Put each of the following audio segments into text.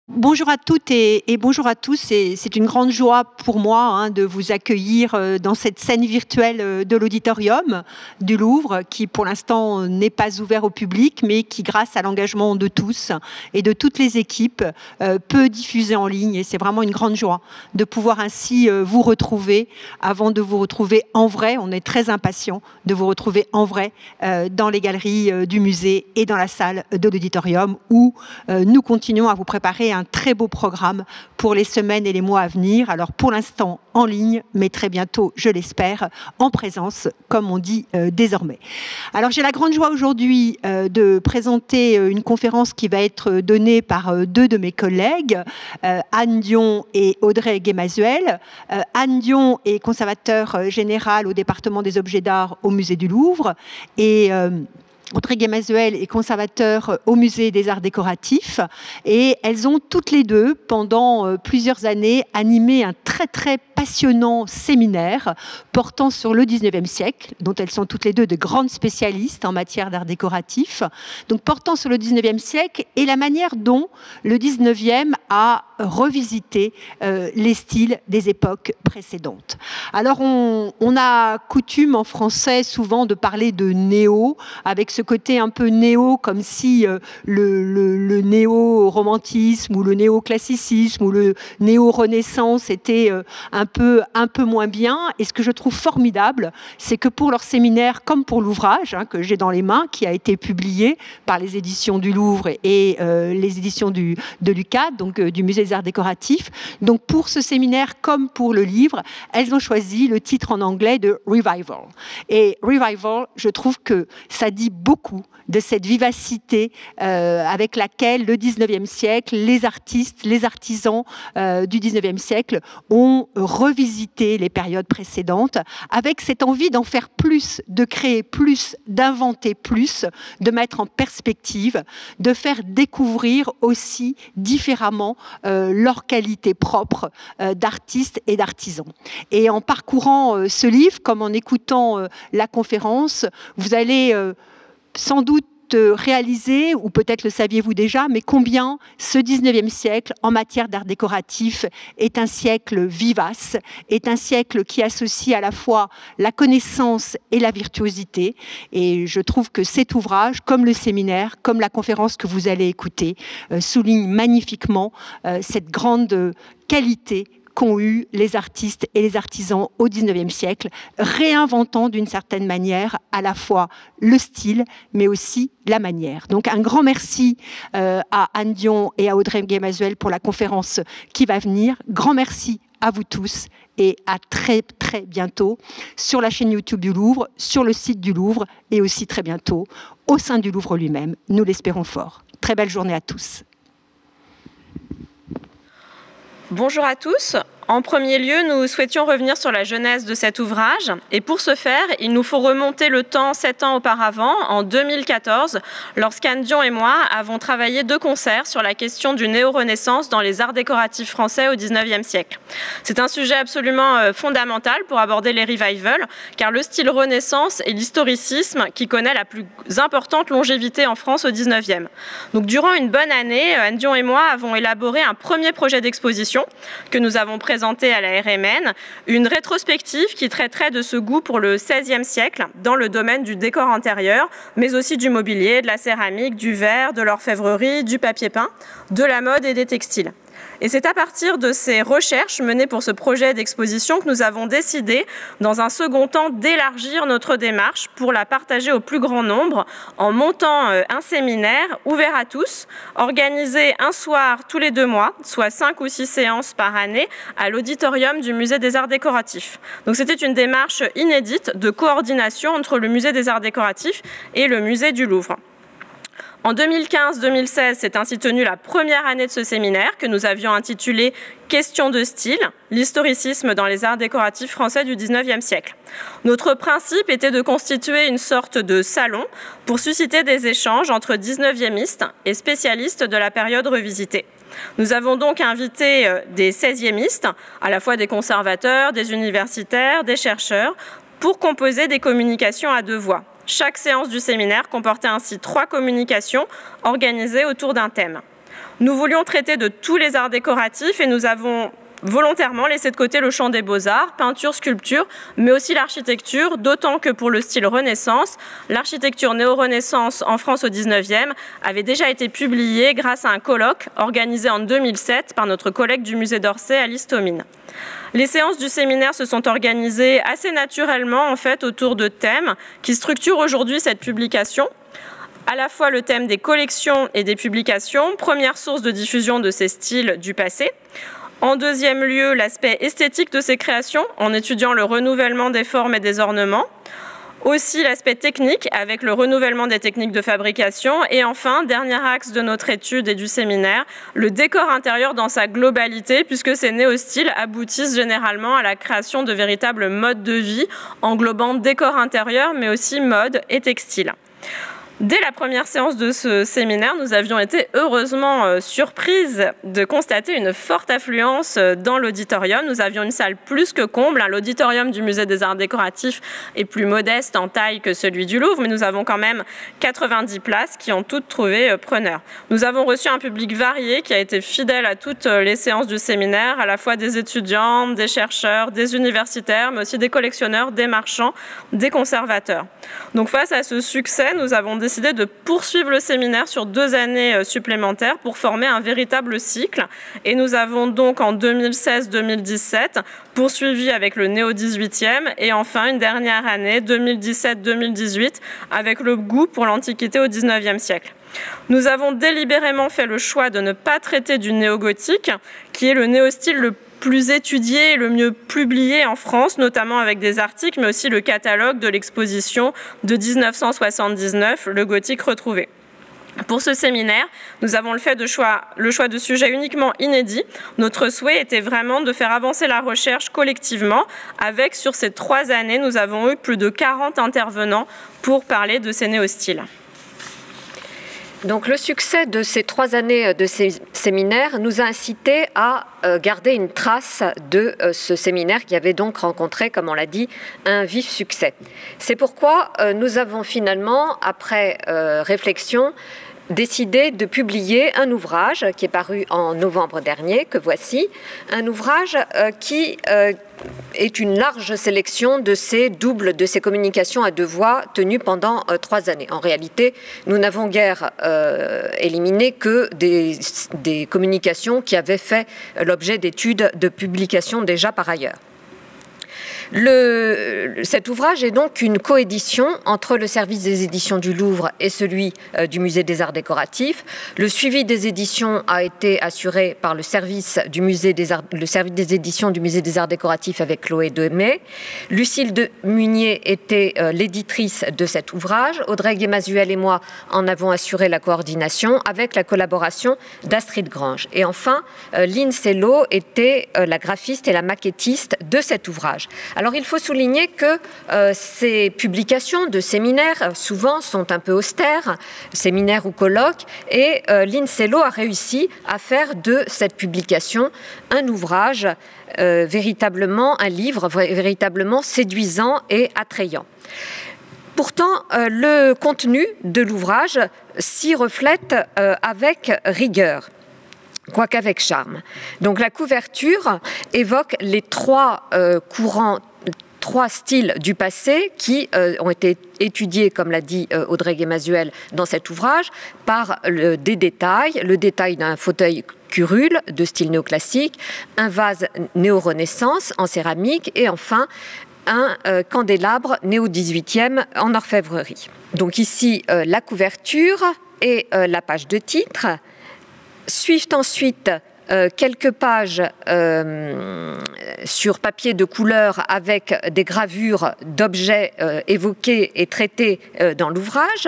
Bonjour à toutes et bonjour à tous. C'est une grande joie pour moi de vous accueillir dans cette scène virtuelle de l'auditorium du Louvre qui pour l'instant n'est pas ouvert au public mais qui grâce à l'engagement de tous et de toutes les équipes peut diffuser en ligne et c'est vraiment une grande joie de pouvoir ainsi vous retrouver avant de vous retrouver en vrai. On est très impatients de vous retrouver en vrai dans les galeries du musée et dans la salle de l'auditorium où nous continuons à vous préparer un très beau programme pour les semaines et les mois à venir. Alors pour l'instant en ligne, mais très bientôt, je l'espère, en présence, comme on dit désormais. Alors j'ai la grande joie aujourd'hui de présenter une conférence qui va être donnée par deux de mes collègues, Anne Dion et Audrey Guémazuel. Anne Dion est conservateur général au département des objets d'art au musée du Louvre et Audrey Guémazuel est conservateur au musée des arts décoratifs et elles ont toutes les deux, pendant plusieurs années, animé un très passionnant séminaire portant sur le 19e siècle, dont elles sont toutes les deux de grandes spécialistes en matière d'art décoratif, donc portant sur le 19e siècle et la manière dont le 19e a revisité les styles des époques précédentes. Alors on a coutume en français souvent de parler de néo, avec ce côté un peu néo, comme si le néo-romantisme ou le néo-classicisme ou le néo-renaissance était un peu moins bien. Et ce que je trouve formidable, c'est que pour leur séminaire, comme pour l'ouvrage que j'ai dans les mains, qui a été publié par les éditions du Louvre et les éditions de l'UCAD, donc du Musée des Arts Décoratifs, donc pour ce séminaire comme pour le livre, elles ont choisi le titre en anglais de Revival. Et Revival, je trouve que ça dit beaucoup de cette vivacité avec laquelle le 19e siècle, les artistes, les artisans du 19e siècle ont revisité les périodes précédentes avec cette envie d'en faire plus, de créer plus, d'inventer plus, de mettre en perspective, de faire découvrir aussi différemment leur qualité propre d'artistes et d'artisans. Et en parcourant ce livre, comme en écoutant la conférence, vous allez sans doute réaliser, ou peut-être le saviez-vous déjà, mais combien ce 19e siècle, en matière d'art décoratif, est un siècle vivace, est un siècle qui associe à la fois la connaissance et la virtuosité. Et je trouve que cet ouvrage, comme le séminaire, comme la conférence que vous allez écouter, souligne magnifiquement cette grande qualité qu'ont eu les artistes et les artisans au 19e siècle, réinventant d'une certaine manière à la fois le style, mais aussi la manière. Donc un grand merci à Anne Dion et à Audrey Guémazuel pour la conférence qui va venir. Grand merci à vous tous et à très bientôt sur la chaîne YouTube du Louvre, sur le site du Louvre et aussi très bientôt au sein du Louvre lui-même. Nous l'espérons fort. Très belle journée à tous. Bonjour à tous. En premier lieu, nous souhaitions revenir sur la genèse de cet ouvrage. Et pour ce faire, il nous faut remonter le temps 7 ans auparavant, en 2014, lorsqu'Anne Dion et moi avons travaillé de concert sur la question du néo-renaissance dans les arts décoratifs français au 19e siècle. C'est un sujet absolument fondamental pour aborder les revivals, car le style renaissance est l'historicisme qui connaît la plus importante longévité en France au 19e. Donc durant une bonne année, Anne Dion et moi avons élaboré un premier projet d'exposition que nous avons présenté à la RMN, une rétrospective qui traiterait de ce goût pour le XVIe siècle dans le domaine du décor intérieur, mais aussi du mobilier, de la céramique, du verre, de l'orfèvrerie, du papier peint, de la mode et des textiles. Et c'est à partir de ces recherches menées pour ce projet d'exposition que nous avons décidé, dans un second temps, d'élargir notre démarche pour la partager au plus grand nombre en montant un séminaire ouvert à tous, organisé un soir tous les 2 mois, soit 5 ou 6 séances par année, à l'auditorium du Musée des Arts Décoratifs. Donc c'était une démarche inédite de coordination entre le Musée des Arts Décoratifs et le Musée du Louvre. En 2015-2016, s'est ainsi tenue la première année de ce séminaire que nous avions intitulé « Question de style, l'historicisme dans les arts décoratifs français du 19e siècle ». Notre principe était de constituer une sorte de salon pour susciter des échanges entre 19e et spécialistes de la période revisitée. Nous avons donc invité des 16e, à la fois des conservateurs, des universitaires, des chercheurs, pour composer des communications à 2 voix. Chaque séance du séminaire comportait ainsi 3 communications organisées autour d'un thème. Nous voulions traiter de tous les arts décoratifs et nous avons volontairement laissé de côté le champ des beaux-arts, peinture, sculpture, mais aussi l'architecture, d'autant que pour le style Renaissance, l'architecture néo-Renaissance en France au XIXe avait déjà été publiée grâce à un colloque organisé en 2007 par notre collègue du musée d'Orsay, Alice Thomine. Les séances du séminaire se sont organisées assez naturellement en fait autour de thèmes qui structurent aujourd'hui cette publication. À la fois le thème des collections et des publications, première source de diffusion de ces styles du passé. En deuxième lieu, l'aspect esthétique de ces créations, en étudiant le renouvellement des formes et des ornements. Aussi l'aspect technique, avec le renouvellement des techniques de fabrication. Et enfin, dernier axe de notre étude et du séminaire, le décor intérieur dans sa globalité, puisque ces néo-styles aboutissent généralement à la création de véritables modes de vie, englobant décor intérieur, mais aussi mode et textile. Dès la première séance de ce séminaire, nous avions été heureusement surprises de constater une forte affluence dans l'auditorium. Nous avions une salle plus que comble. L'auditorium du Musée des Arts Décoratifs est plus modeste en taille que celui du Louvre, mais nous avons quand même 90 places qui ont toutes trouvé preneur. Nous avons reçu un public varié qui a été fidèle à toutes les séances du séminaire, à la fois des étudiants, des chercheurs, des universitaires, mais aussi des collectionneurs, des marchands, des conservateurs. Donc face à ce succès, nous avons décidé de poursuivre le séminaire sur 2 années supplémentaires pour former un véritable cycle. Et nous avons donc en 2016-2017 poursuivi avec le néo-18e et enfin une dernière année, 2017-2018, avec le goût pour l'Antiquité au XIXe siècle. Nous avons délibérément fait le choix de ne pas traiter du néo-gothique, qui est le néo-style le plus étudié et le mieux publié en France, notamment avec des articles, mais aussi le catalogue de l'exposition de 1979, le gothique retrouvé. Pour ce séminaire, nous avons fait le choix de sujets uniquement inédits. Notre souhait était vraiment de faire avancer la recherche collectivement. Avec, sur ces 3 années, nous avons eu plus de 40 intervenants pour parler de ces néo-styles. Donc le succès de ces 3 années de ces séminaires nous a incité à garder une trace de ce séminaire qui avait donc rencontré, comme on l'a dit, un vif succès. C'est pourquoi nous avons finalement, après réflexion, décidé de publier un ouvrage qui est paru en novembre dernier, que voici, un ouvrage qui est une large sélection de ces communications à 2 voix tenues pendant 3 années. En réalité, nous n'avons guère éliminé que des communications qui avaient fait l'objet d'études de publications déjà par ailleurs. Cet ouvrage est donc une coédition entre le service des éditions du Louvre et celui du Musée des Arts Décoratifs. Le suivi des éditions a été assuré par le service des éditions du Musée des Arts Décoratifs avec Chloé Demey. Lucille de Munier était l'éditrice de cet ouvrage. Audrey Guémazuel et moi en avons assuré la coordination avec la collaboration d'Astrid Grange. Et enfin, Lynn Sello était la graphiste et la maquettiste de cet ouvrage. Alors il faut souligner que ces publications de séminaires souvent sont un peu austères, séminaires ou colloques, et Lynn Sello a réussi à faire de cette publication un ouvrage véritablement, un livre véritablement séduisant et attrayant. Pourtant, le contenu de l'ouvrage s'y reflète avec rigueur, quoique avec charme. Donc la couverture évoque les 3 styles du passé qui ont été étudiés, comme l'a dit Audrey Guémazuel dans cet ouvrage, par des détails, le détail d'un fauteuil curule de style néoclassique, un vase néo-renaissance en céramique et enfin un candélabre néo-18e en orfèvrerie. Donc ici, la couverture et la page de titre. Suivent ensuite quelques pages sur papier de couleur avec des gravures d'objets évoqués et traités dans l'ouvrage.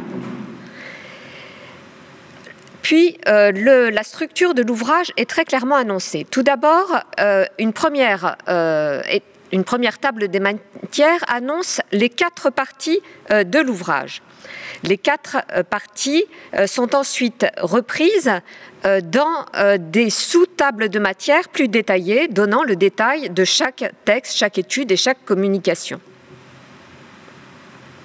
Puis, la structure de l'ouvrage est très clairement annoncée. Tout d'abord, une première table des matières annonce les 4 parties de l'ouvrage. Les 4 parties sont ensuite reprises dans des sous-tables de matière plus détaillées, donnant le détail de chaque texte, chaque étude et chaque communication.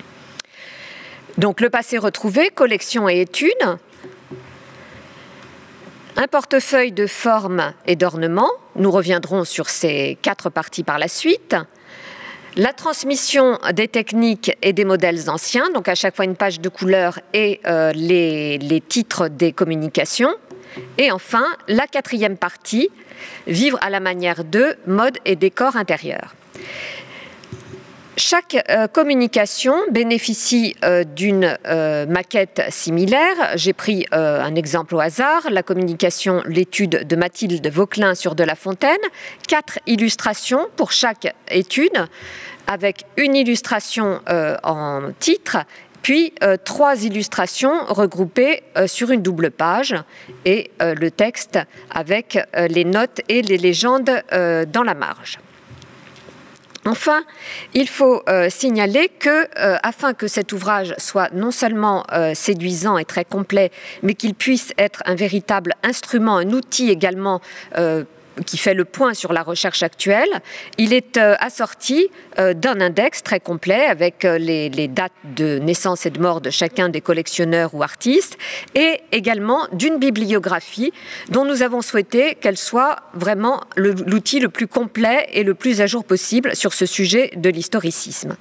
Donc le passé retrouvé, collection et études. Un portefeuille de forme et d'ornement, nous reviendrons sur ces 4 parties par la suite. La transmission des techniques et des modèles anciens, donc à chaque fois une page de couleur et les titres des communications. Et enfin, la 4e partie, vivre à la manière de mode et décor intérieur. Chaque communication bénéficie d'une maquette similaire. J'ai pris un exemple au hasard, la communication, l'étude de Mathilde Vauquelin sur De La Fontaine. 4 illustrations pour chaque étude, avec une illustration en titre, puis 3 illustrations regroupées sur une double page et le texte avec les notes et les légendes dans la marge. Enfin, il faut signaler que, afin que cet ouvrage soit non seulement séduisant et très complet, mais qu'il puisse être un véritable instrument, un outil également qui fait le point sur la recherche actuelle, il est assorti d'un index très complet avec les dates de naissance et de mort de chacun des collectionneurs ou artistes et également d'une bibliographie dont nous avons souhaité qu'elle soit vraiment l'outil le plus complet et le plus à jour possible sur ce sujet de l'historicisme.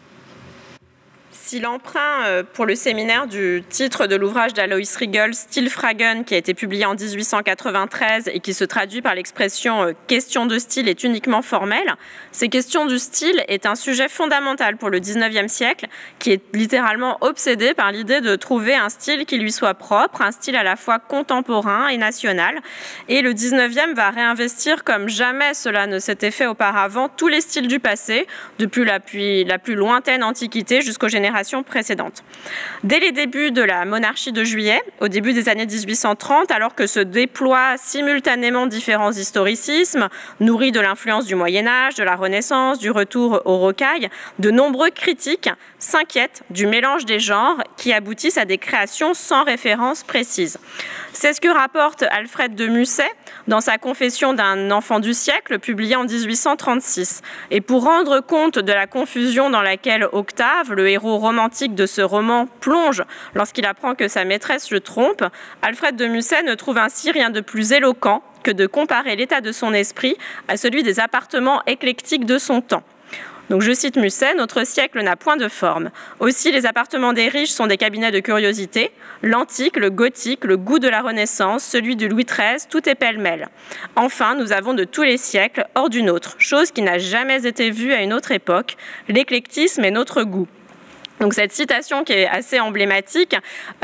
Si l'emprunt pour le séminaire du titre de l'ouvrage d'Alois Riegel, Stilfragen, qui a été publié en 1893 et qui se traduit par l'expression « question de style » est uniquement formelle, ces questions du style est un sujet fondamental pour le 19e siècle, qui est littéralement obsédé par l'idée de trouver un style qui lui soit propre, un style à la fois contemporain et national. Et le 19e va réinvestir comme jamais cela ne s'était fait auparavant tous les styles du passé, depuis la plus lointaine Antiquité jusqu'aux générations précédentes. Dès les débuts de la monarchie de Juillet, au début des années 1830, alors que se déploient simultanément différents historicismes, nourris de l'influence du Moyen-Âge, de la Renaissance, du retour aux rocailles, de nombreux critiques s'inquiètent du mélange des genres qui aboutissent à des créations sans référence précise. C'est ce que rapporte Alfred de Musset dans sa Confession d'un enfant du siècle, publiée en 1836. Et pour rendre compte de la confusion dans laquelle Octave, le héros romantique de ce roman, plonge lorsqu'il apprend que sa maîtresse le trompe, Alfred de Musset ne trouve ainsi rien de plus éloquent que de comparer l'état de son esprit à celui des appartements éclectiques de son temps. Donc je cite Musset, « Notre siècle n'a point de forme. Aussi les appartements des riches sont des cabinets de curiosité. L'antique, le gothique, le goût de la Renaissance, celui du Louis XIII, tout est pêle-mêle. Enfin, nous avons de tous les siècles, hors du nôtre, chose qui n'a jamais été vue à une autre époque. L'éclectisme est notre goût. » Donc cette citation qui est assez emblématique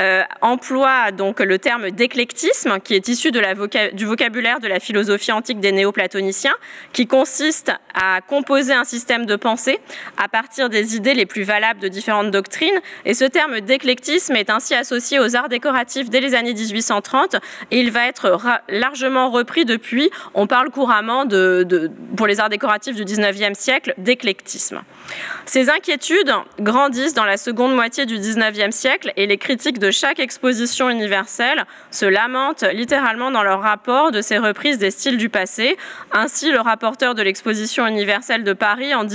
emploie donc le terme d'éclectisme qui est issu du vocabulaire de la philosophie antique des néoplatoniciens qui consiste à composer un système de pensée à partir des idées les plus valables de différentes doctrines et ce terme d'éclectisme est ainsi associé aux arts décoratifs dès les années 1830 et il va être largement repris depuis. On parle couramment pour les arts décoratifs du 19e siècle d'éclectisme. Ces inquiétudes grandissent dans la seconde moitié du 19e siècle et les critiques de chaque exposition universelle se lamentent littéralement dans leur rapport de ces reprises des styles du passé. Ainsi, le rapporteur de l'exposition universelle de Paris en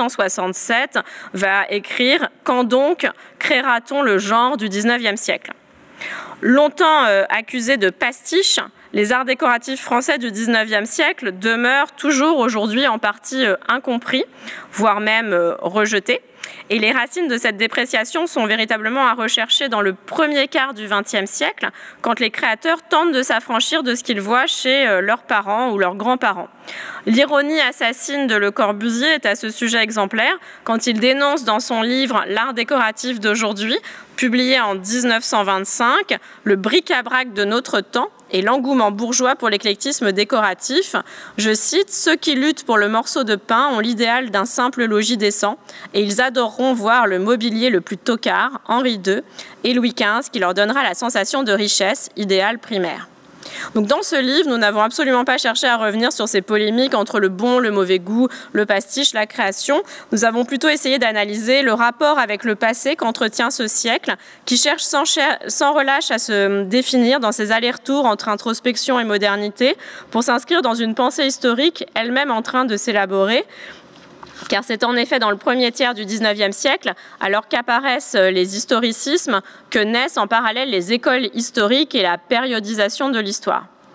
1867 va écrire « Quand donc créera-t-on le genre du 19e siècle ?» Longtemps accusés de pastiche, les arts décoratifs français du 19e siècle demeurent toujours aujourd'hui en partie incompris, voire même rejetés. Et les racines de cette dépréciation sont véritablement à rechercher dans le premier quart du XXe siècle, quand les créateurs tentent de s'affranchir de ce qu'ils voient chez leurs parents ou leurs grands-parents. L'ironie assassine de Le Corbusier est à ce sujet exemplaire, quand il dénonce dans son livre « L'art décoratif d'aujourd'hui », publié en 1925, le bric-à-brac de notre temps et l'engouement bourgeois pour l'éclectisme décoratif. Je cite « Ceux qui luttent pour le morceau de pain ont l'idéal d'un simple logis décent et ils adoreront voir le mobilier le plus tocard, Henri II et Louis XV, qui leur donnera la sensation de richesse, idéal primaire. » Donc dans ce livre, nous n'avons absolument pas cherché à revenir sur ces polémiques entre le bon, le mauvais goût, le pastiche, la création. Nous avons plutôt essayé d'analyser le rapport avec le passé qu'entretient ce siècle, qui cherche sans relâche à se définir dans ses allers-retours entre introspection et modernité, pour s'inscrire dans une pensée historique elle-même en train de s'élaborer. Car c'est en effet dans le premier tiers du XIXe siècle, alors qu'apparaissent les historicismes, que naissent en parallèle les écoles historiques et la périodisation de l'histoire.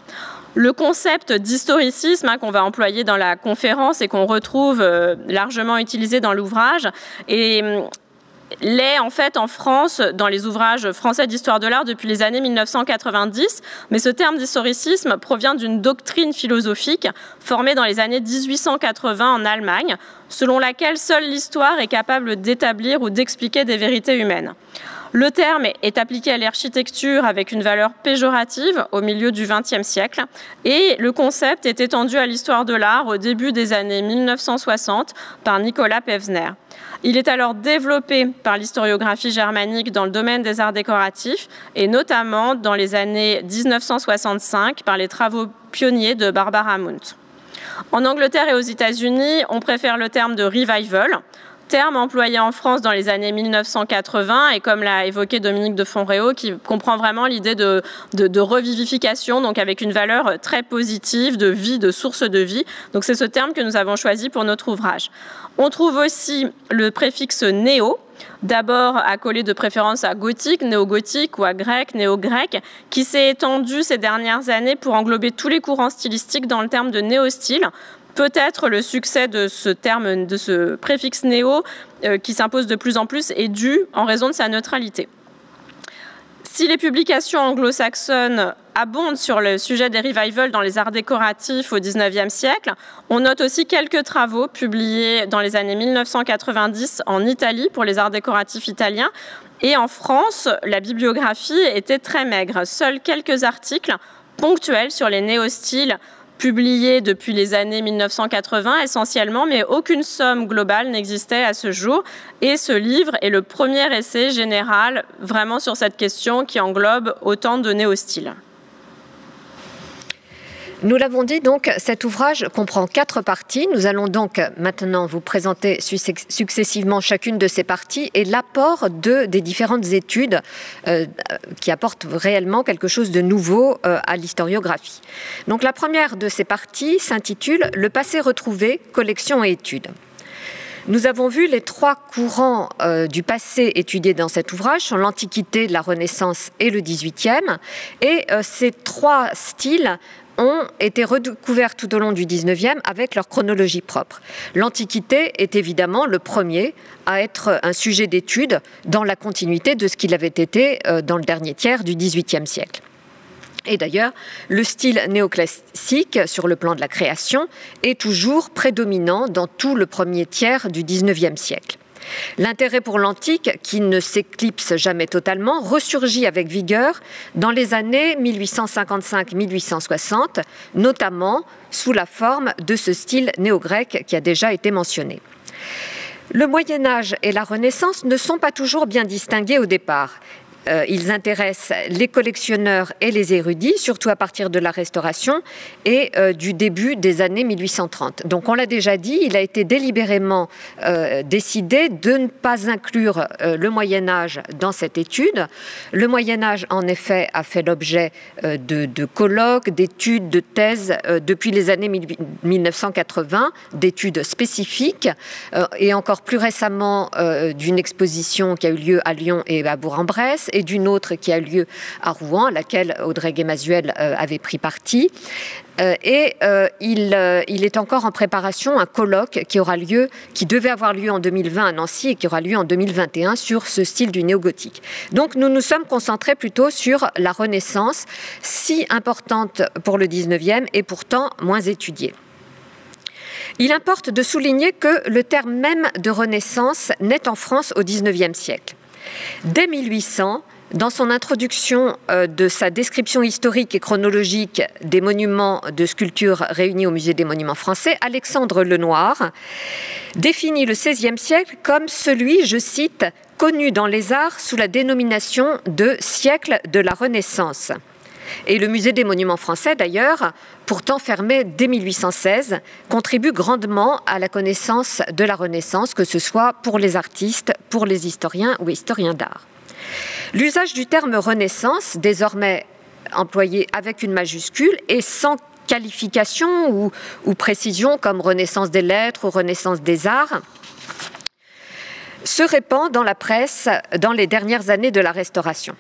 Le concept d'historicisme qu'on va employer dans la conférence et qu'on retrouve largement utilisé dans l'ouvrage l'est en fait en France dans les ouvrages français d'histoire de l'art depuis les années 1990, mais ce terme d'historicisme provient d'une doctrine philosophique formée dans les années 1880 en Allemagne, selon laquelle seule l'histoire est capable d'établir ou d'expliquer des vérités humaines. Le terme est appliqué à l'architecture avec une valeur péjorative au milieu du XXe siècle et le concept est étendu à l'histoire de l'art au début des années 1960 par Nicolas Pevsner. Il est alors développé par l'historiographie germanique dans le domaine des arts décoratifs et notamment dans les années 1965 par les travaux pionniers de Barbara Mundt. En Angleterre et aux États-Unis, on préfère le terme de revival, terme employé en France dans les années 1980 et comme l'a évoqué Dominique de Fonréau, qui comprend vraiment l'idée de revivification, donc avec une valeur très positive de vie, de source de vie. Donc c'est ce terme que nous avons choisi pour notre ouvrage. On trouve aussi le préfixe néo, d'abord accolé de préférence à gothique, néo-gothique ou à grec, néo-grec, qui s'est étendu ces dernières années pour englober tous les courants stylistiques dans le terme de néo-style. Peut-être le succès de ce terme, de ce préfixe néo qui s'impose de plus en plus est dû en raison de sa neutralité. Si les publications anglo-saxonnes abondent sur le sujet des revivals dans les arts décoratifs au XIXe siècle, on note aussi quelques travaux publiés dans les années 1990 en Italie pour les arts décoratifs italiens. Et en France, la bibliographie était très maigre. Seuls quelques articles ponctuels sur les néo-styles publié depuis les années 1980 essentiellement, mais aucune somme globale n'existait à ce jour. Et ce livre est le premier essai général vraiment sur cette question qui englobe autant de néo-styles. Nous l'avons dit, donc, cet ouvrage comprend 4 parties. Nous allons donc maintenant vous présenter successivement chacune de ces parties et l'apport des différentes études qui apportent réellement quelque chose de nouveau à l'historiographie. Donc la première de ces parties s'intitule « Le passé retrouvé, collection et études ». Nous avons vu les 3 courants du passé étudiés dans cet ouvrage sont l'Antiquité, la Renaissance et le XVIIIe. Et ces 3 styles ont été redécouverts tout au long du XIXe avec leur chronologie propre. L'Antiquité est évidemment le premier à être un sujet d'étude dans la continuité de ce qu'il avait été dans le dernier tiers du XVIIIe siècle. Et d'ailleurs, le style néoclassique, sur le plan de la création, est toujours prédominant dans tout le premier tiers du XIXe siècle. L'intérêt pour l'antique, qui ne s'éclipse jamais totalement, ressurgit avec vigueur dans les années 1855-1860, notamment sous la forme de ce style néo-grec qui a déjà été mentionné. Le Moyen-Âge et la Renaissance ne sont pas toujours bien distingués au départ. Ils intéressent les collectionneurs et les érudits, surtout à partir de la Restauration et du début des années 1830. Donc on l'a déjà dit, il a été délibérément décidé de ne pas inclure le Moyen-Âge dans cette étude. Le Moyen-Âge, en effet, a fait l'objet de colloques, d'études, de thèses depuis les années 1980, d'études spécifiques, et encore plus récemment d'une exposition qui a eu lieu à Lyon et à Bourg-en-Bresse, et d'une autre qui a eu lieu à Rouen, à laquelle Audrey Guémazuel avait pris parti. Il est encore en préparation un colloque qui devait avoir lieu en 2020 à Nancy et qui aura lieu en 2021 sur ce style du néo-gothique. Donc nous nous sommes concentrés plutôt sur la Renaissance, si importante pour le 19e et pourtant moins étudiée. Il importe de souligner que le terme même de Renaissance naît en France au XIXe siècle. Dès 1800, dans son introduction de sa description historique et chronologique des monuments de sculpture réunis au Musée des Monuments Français, Alexandre Lenoir définit le XVIe siècle comme celui, je cite, « connu dans les arts sous la dénomination de siècle de la Renaissance ». Et le Musée des Monuments Français, d'ailleurs, pourtant fermé dès 1816, contribue grandement à la connaissance de la Renaissance, que ce soit pour les artistes, pour les historiens ou historiens d'art. L'usage du terme Renaissance, désormais employé avec une majuscule et sans qualification ou précision comme Renaissance des lettres ou Renaissance des arts, se répand dans la presse dans les dernières années de la Restauration.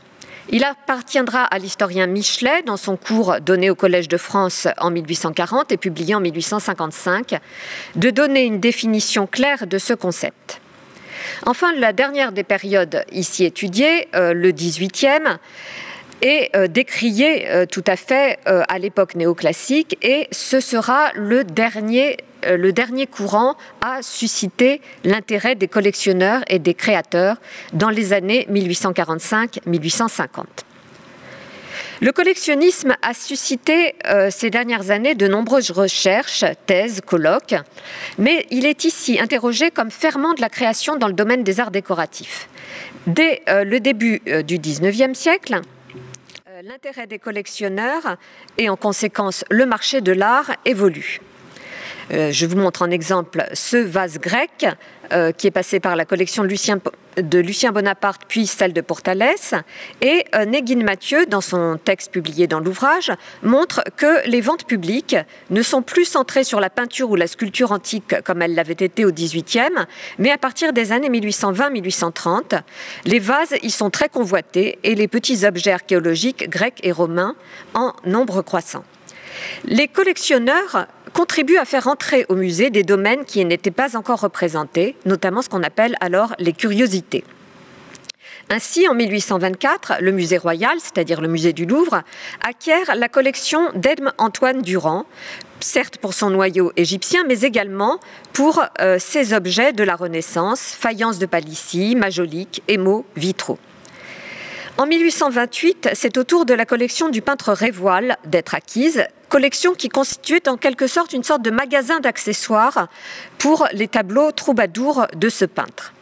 Il appartiendra à l'historien Michelet, dans son cours donné au Collège de France en 1840 et publié en 1855, de donner une définition claire de ce concept. Enfin, la dernière des périodes ici étudiées, le XVIIIe, est décrié tout à fait à l'époque néoclassique, et ce sera le dernier courant à susciter l'intérêt des collectionneurs et des créateurs dans les années 1845-1850. Le collectionnisme a suscité ces dernières années de nombreuses recherches, thèses, colloques, mais il est ici interrogé comme ferment de la création dans le domaine des arts décoratifs. Dès le début du XIXe siècle, l'intérêt des collectionneurs et en conséquence le marché de l'art évolue. Je vous montre en exemple ce vase grec qui est passé par la collection de Lucien Bonaparte puis celle de Portalès, et Néguine Mathieu, dans son texte publié dans l'ouvrage, montre que les ventes publiques ne sont plus centrées sur la peinture ou la sculpture antique comme elles l'avaient été au XVIIIe, mais à partir des années 1820-1830, les vases y sont très convoités et les petits objets archéologiques grecs et romains en nombre croissant. Les collectionneurs contribuent à faire entrer au musée des domaines qui n'étaient pas encore représentés, notamment ce qu'on appelle alors les curiosités. Ainsi, en 1824, le musée royal, c'est-à-dire le musée du Louvre, acquiert la collection d'Edme-Antoine Durand, certes pour son noyau égyptien, mais également pour ses objets de la Renaissance, faïences de Palissy, majoliques, émaux, vitraux. En 1828, c'est au tour de la collection du peintre Révoil d'être acquise, collection qui constituait en quelque sorte une sorte de magasin d'accessoires pour les tableaux troubadours de ce peintre.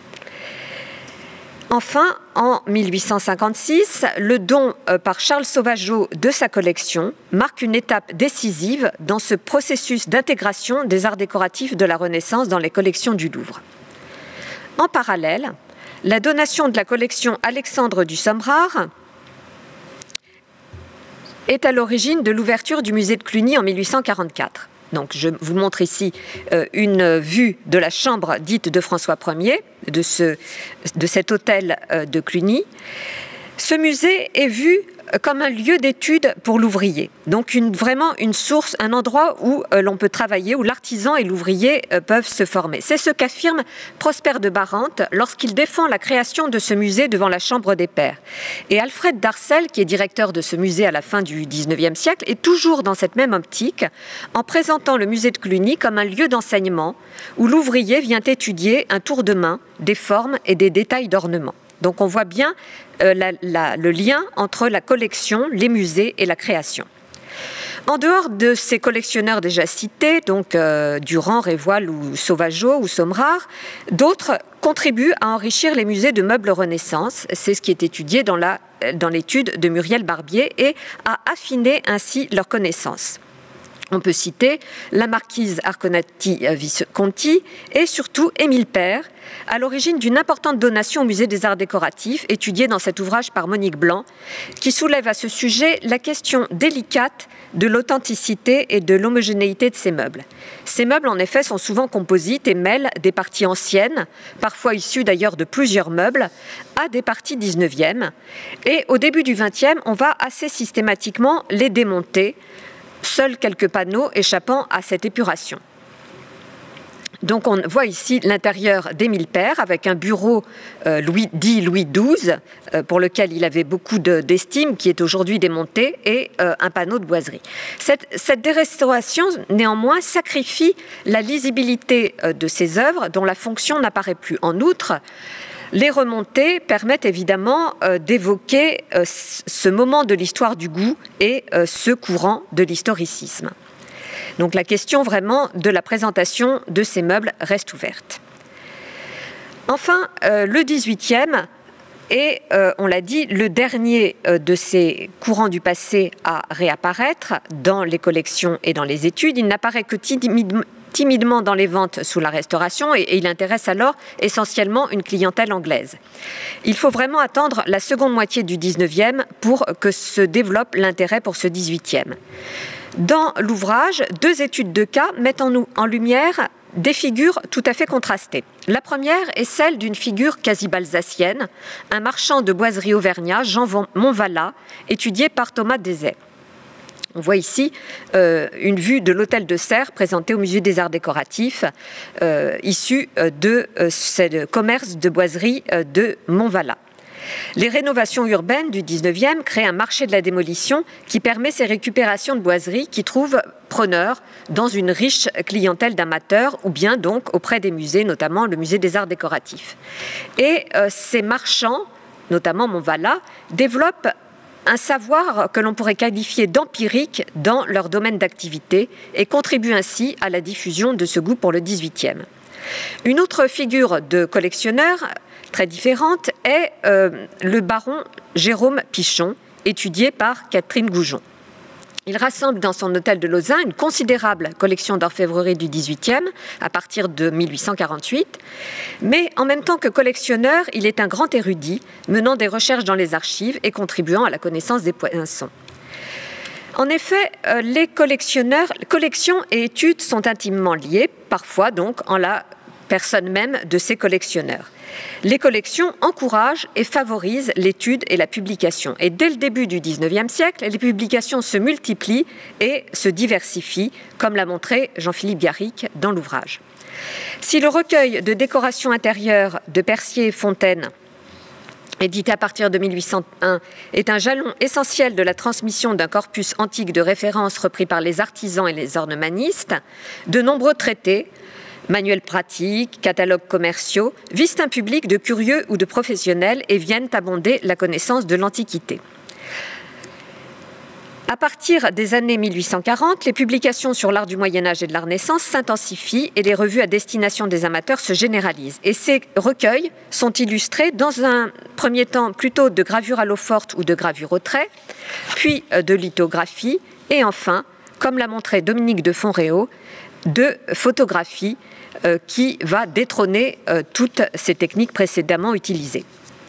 Enfin, en 1856, le don par Charles Sauvageot de sa collection marque une étape décisive dans ce processus d'intégration des arts décoratifs de la Renaissance dans les collections du Louvre. En parallèle, la donation de la collection Alexandre du Sommerard est à l'origine de l'ouverture du musée de Cluny en 1844. Donc, je vous montre ici une vue de la chambre dite de François Ier, de cet hôtel de Cluny. Ce musée est vu comme un lieu d'étude pour l'ouvrier. Donc vraiment une source, un endroit où l'on peut travailler, où l'artisan et l'ouvrier peuvent se former. C'est ce qu'affirme Prosper de Barante lorsqu'il défend la création de ce musée devant la Chambre des Pairs. Et Alfred Darcel, qui est directeur de ce musée à la fin du XIXe siècle, est toujours dans cette même optique en présentant le musée de Cluny comme un lieu d'enseignement où l'ouvrier vient étudier un tour de main des formes et des détails d'ornement. Donc on voit bien le lien entre la collection, les musées et la création. En dehors de ces collectionneurs déjà cités, donc Durand, Révoil ou Sauvageot ou Sommerard, d'autres contribuent à enrichir les musées de meubles Renaissance. C'est ce qui est étudié dans l'étude de Muriel Barbier et à affiner ainsi leurs connaissances. On peut citer la marquise Arconati-Visconti et surtout Émile Père, à l'origine d'une importante donation au musée des arts décoratifs, étudiée dans cet ouvrage par Monique Blanc, qui soulève à ce sujet la question délicate de l'authenticité et de l'homogénéité de ces meubles. Ces meubles, en effet, sont souvent composites et mêlent des parties anciennes, parfois issues d'ailleurs de plusieurs meubles, à des parties 19e. Et au début du 20e, on va assez systématiquement les démonter, seuls quelques panneaux échappant à cette épuration. Donc on voit ici l'intérieur d'Émile Père avec un bureau Louis XII pour lequel il avait beaucoup d'estime, qui est aujourd'hui démonté, et un panneau de boiserie. Cette dérestauration néanmoins sacrifie la lisibilité de ces œuvres dont la fonction n'apparaît plus. En outre, les remontées permettent évidemment d'évoquer ce moment de l'histoire du goût et ce courant de l'historicisme. Donc la question vraiment de la présentation de ces meubles reste ouverte. Enfin, le XVIIIe est, on l'a dit, le dernier de ces courants du passé à réapparaître dans les collections et dans les études. Il n'apparaît que timidement dans les ventes sous la Restauration et il intéresse alors essentiellement une clientèle anglaise. Il faut vraiment attendre la seconde moitié du XIXe pour que se développe l'intérêt pour ce XVIIIe. Dans l'ouvrage, deux études de cas mettent en lumière des figures tout à fait contrastées. La première est celle d'une figure quasi balsacienne, un marchand de boiserie auvergnat, Jean Montvala, étudié par Thomas Desaix. On voit ici une vue de l'hôtel de Serres présenté au Musée des Arts Décoratifs, issu de ce commerce de boiserie de Montvala. Les rénovations urbaines du 19e créent un marché de la démolition qui permet ces récupérations de boiseries qui trouvent preneurs dans une riche clientèle d'amateurs ou bien donc auprès des musées, notamment le Musée des Arts Décoratifs. Et ces marchands, notamment Montvala, développent un savoir que l'on pourrait qualifier d'empirique dans leur domaine d'activité et contribuent ainsi à la diffusion de ce goût pour le 18e. Une autre figure de collectionneur très différente est le baron Jérôme Pichon, étudié par Catherine Goujon. Il rassemble dans son hôtel de Lausanne une considérable collection d'orfèvrerie du XVIIIe à partir de 1848. Mais en même temps que collectionneur, il est un grand érudit, menant des recherches dans les archives et contribuant à la connaissance des poinçons. En effet, les collections et études sont intimement liées, parfois donc en la personne même de ces collectionneurs. Les collections encouragent et favorisent l'étude et la publication. Et dès le début du XIXe siècle, les publications se multiplient et se diversifient, comme l'a montré Jean-Philippe Garric dans l'ouvrage. Si le recueil de décoration intérieure de Percier-Fontaine, édité à partir de 1801, est un jalon essentiel de la transmission d'un corpus antique de références repris par les artisans et les ornemanistes, de nombreux traités, manuels pratiques, catalogues commerciaux, visent un public de curieux ou de professionnels et viennent abonder la connaissance de l'Antiquité. À partir des années 1840, les publications sur l'art du Moyen-Âge et de la Renaissance s'intensifient et les revues à destination des amateurs se généralisent. Et ces recueils sont illustrés dans un premier temps plutôt de gravures à l'eau forte ou de gravures au trait, puis de lithographie et enfin, comme l'a montré Dominique de Fonréau, de photographie qui va détrôner toutes ces techniques précédemment utilisées.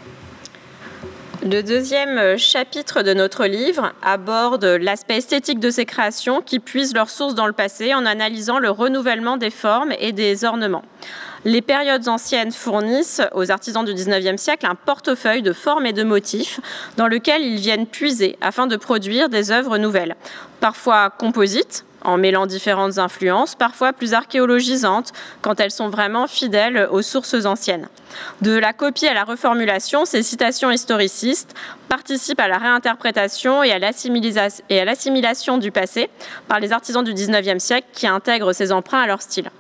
Le deuxième chapitre de notre livre aborde l'aspect esthétique de ces créations qui puisent leur source dans le passé en analysant le renouvellement des formes et des ornements. Les périodes anciennes fournissent aux artisans du XIXe siècle un portefeuille de formes et de motifs dans lequel ils viennent puiser afin de produire des œuvres nouvelles, parfois composites, en mêlant différentes influences, parfois plus archéologisantes, quand elles sont vraiment fidèles aux sources anciennes. De la copie à la reformulation, ces citations historicistes participent à la réinterprétation et à l'assimilation du passé par les artisans du XIXe siècle qui intègrent ces emprunts à leur style.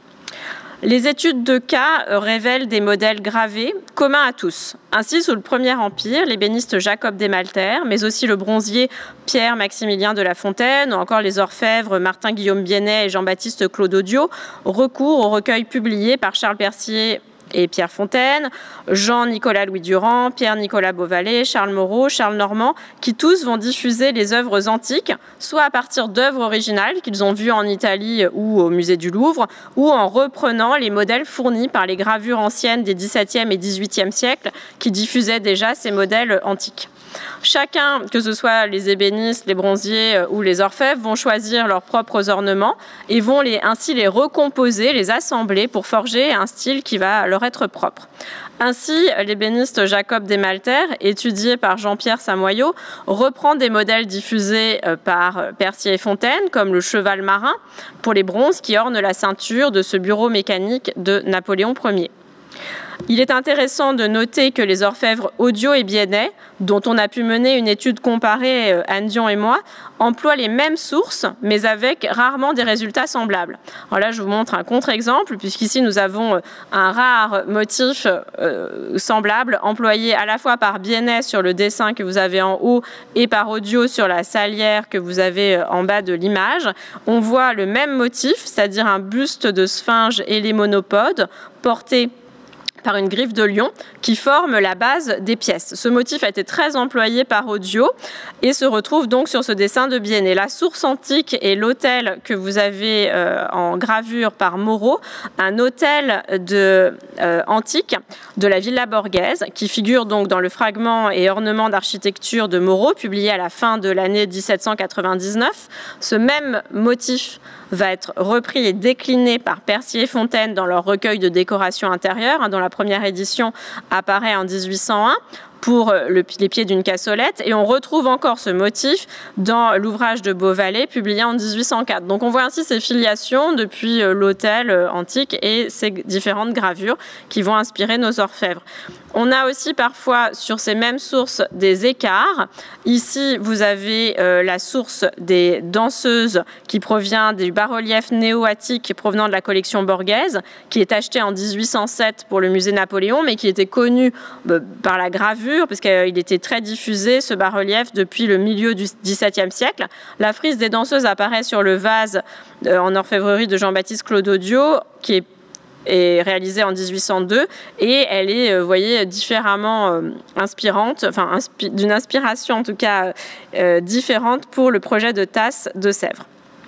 Les études de cas révèlent des modèles gravés communs à tous. Ainsi, sous le Premier Empire, l'ébéniste Jacob Desmalter, mais aussi le bronzier Pierre-Maximilien de La Fontaine, ou encore les orfèvres Martin-Guillaume Biennet et Jean-Baptiste Claude Odiot, recourent aux recueils publiés par Charles Percier et Pierre Fontaine, Jean-Nicolas Louis Durand, Pierre-Nicolas Beauvalet, Charles Moreau, Charles Normand, qui tous vont diffuser les œuvres antiques, soit à partir d'œuvres originales qu'ils ont vues en Italie ou au musée du Louvre, ou en reprenant les modèles fournis par les gravures anciennes des XVIIe et XVIIIe siècles qui diffusaient déjà ces modèles antiques. Chacun, que ce soit les ébénistes, les bronziers ou les orfèvres, vont choisir leurs propres ornements et vont ainsi les recomposer, les assembler pour forger un style qui va leur être propre. Ainsi, l'ébéniste Jacob Desmalter, étudié par Jean-Pierre Samoyau, reprend des modèles diffusés par Percier et Fontaine, comme le cheval marin, pour les bronzes qui ornent la ceinture de ce bureau mécanique de Napoléon Ier. Il est intéressant de noter que les orfèvres Odiot et Biennet, dont on a pu mener une étude comparée, Anne Dion et moi, emploient les mêmes sources, mais avec rarement des résultats semblables. Alors là, je vous montre un contre-exemple, puisqu'ici nous avons un rare motif semblable, employé à la fois par Biennet sur le dessin que vous avez en haut et par Odiot sur la salière que vous avez en bas de l'image. On voit le même motif, c'est-à-dire un buste de sphinge et les monopodes, porté par une griffe de lion qui forme la base des pièces. Ce motif a été très employé par Audio et se retrouve donc sur ce dessin de Biennet. La source antique est l'autel que vous avez en gravure par Moreau, un autel antique de la Villa Borghese qui figure donc dans le fragment et ornement d'architecture de Moreau publié à la fin de l'année 1799. Ce même motif va être repris et décliné par Percier et Fontaine dans leur recueil de décoration intérieure, dont la première édition apparaît en 1801 pour les pieds d'une cassolette, et on retrouve encore ce motif dans l'ouvrage de Beauvalet publié en 1804. Donc on voit ainsi ces filiations depuis l'autel antique et ces différentes gravures qui vont inspirer nos orfèvres. On a aussi parfois sur ces mêmes sources des écarts. Ici, vous avez la source des danseuses qui provient du bas-relief néo-attique provenant de la collection Borghese, qui est acheté en 1807 pour le musée Napoléon, mais qui était connu par la gravure, parce qu'il était très diffusé, ce bas-relief, depuis le milieu du XVIIe siècle. La frise des danseuses apparaît sur le vase en orfèvrerie de Jean-Baptiste Claude Audio, qui est réalisée en 1802, et elle est, vous voyez, différemment inspirante, enfin d'une inspiration en tout cas différente pour le projet de tasse de Sèvres.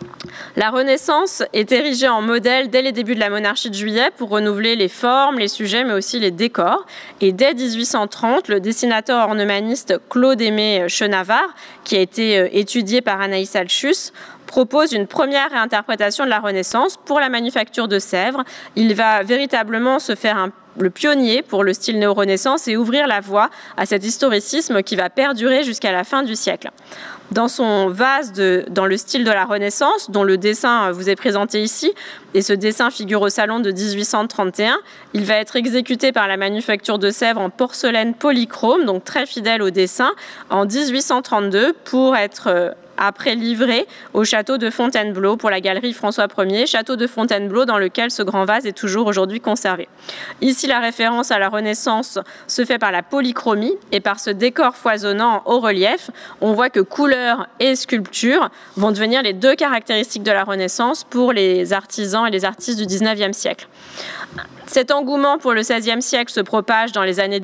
La Renaissance est érigée en modèle dès les débuts de la monarchie de Juillet pour renouveler les formes, les sujets, mais aussi les décors. Et dès 1830, le dessinateur ornemaniste Claude-Aimé Chenavard, qui a été étudié par Anaïs Alchus, propose une première réinterprétation de la Renaissance pour la manufacture de Sèvres. Il va véritablement se faire le pionnier pour le style néo-renaissance et ouvrir la voie à cet historicisme qui va perdurer jusqu'à la fin du siècle. Dans son vase dans le style de la Renaissance, dont le dessin vous est présenté ici, et ce dessin figure au salon de 1831, il va être exécuté par la manufacture de Sèvres en porcelaine polychrome, donc très fidèle au dessin, en 1832 pour être après livré au château de Fontainebleau pour la galerie François Ier, château de Fontainebleau dans lequel ce grand vase est toujours aujourd'hui conservé. Ici, la référence à la Renaissance se fait par la polychromie et par ce décor foisonnant en haut relief. On voit que couleur et sculpture vont devenir les deux caractéristiques de la Renaissance pour les artisans et les artistes du XIXe siècle. Cet engouement pour le XVIe siècle se propage dans les années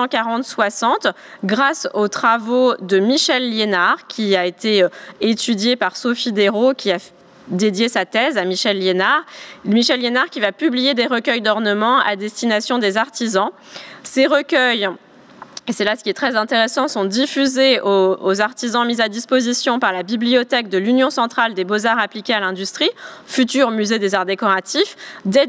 1840-60 grâce aux travaux de Michel Liénard, qui a été étudié par Sophie Dérault, qui a dédié sa thèse à Michel Liénard. Michel Liénard qui va publier des recueils d'ornements à destination des artisans. Ces recueils, et c'est là ce qui est très intéressant, sont diffusés aux artisans mis à disposition par la bibliothèque de l'Union centrale des beaux-arts appliqués à l'industrie, futur musée des arts décoratifs, dès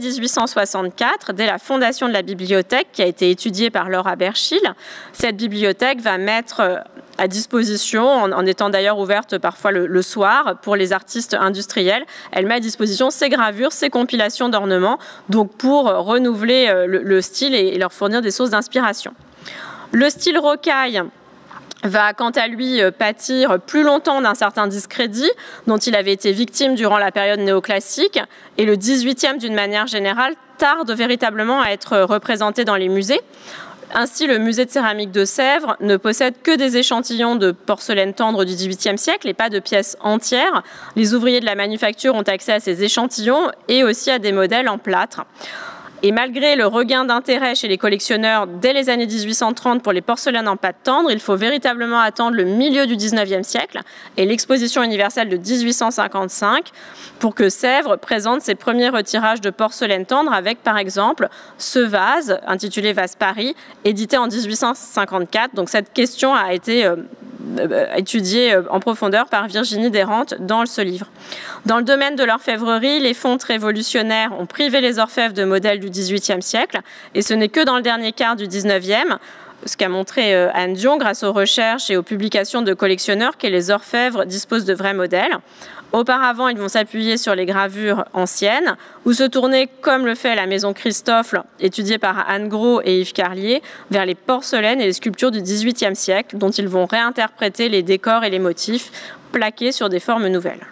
1864, dès la fondation de la bibliothèque qui a été étudiée par Laura Berchil. Cette bibliothèque va mettre à disposition, en étant d'ailleurs ouverte parfois le soir pour les artistes industriels, elle met à disposition ses gravures, ses compilations d'ornements, donc pour renouveler le style et leur fournir des sources d'inspiration. Le style rocaille va quant à lui pâtir plus longtemps d'un certain discrédit dont il avait été victime durant la période néoclassique, et le 18e d'une manière générale tarde véritablement à être représenté dans les musées. Ainsi, le musée de céramique de Sèvres ne possède que des échantillons de porcelaine tendre du XVIIIe siècle et pas de pièces entières. Les ouvriers de la manufacture ont accès à ces échantillons et aussi à des modèles en plâtre. Et malgré le regain d'intérêt chez les collectionneurs dès les années 1830 pour les porcelaines en pâte tendre, il faut véritablement attendre le milieu du XIXe siècle et l'exposition universelle de 1855 pour que Sèvres présente ses premiers retirages de porcelaine tendre avec, par exemple, ce vase intitulé Vase Paris, édité en 1854. Donc cette question a été étudiée en profondeur par Virginie Dérante dans ce livre. Dans le domaine de l'orfèvrerie, les fontes révolutionnaires ont privé les orfèvres de modèles du XVIIIe siècle, et ce n'est que dans le dernier quart du XIXe, ce qu'a montré Anne Dion grâce aux recherches et aux publications de collectionneurs, que les orfèvres disposent de vrais modèles. Auparavant, ils vont s'appuyer sur les gravures anciennes ou se tourner, comme le fait la maison Christophe, étudiée par Anne Gros et Yves Carlier, vers les porcelaines et les sculptures du XVIIIe siècle, dont ils vont réinterpréter les décors et les motifs plaqués sur des formes nouvelles.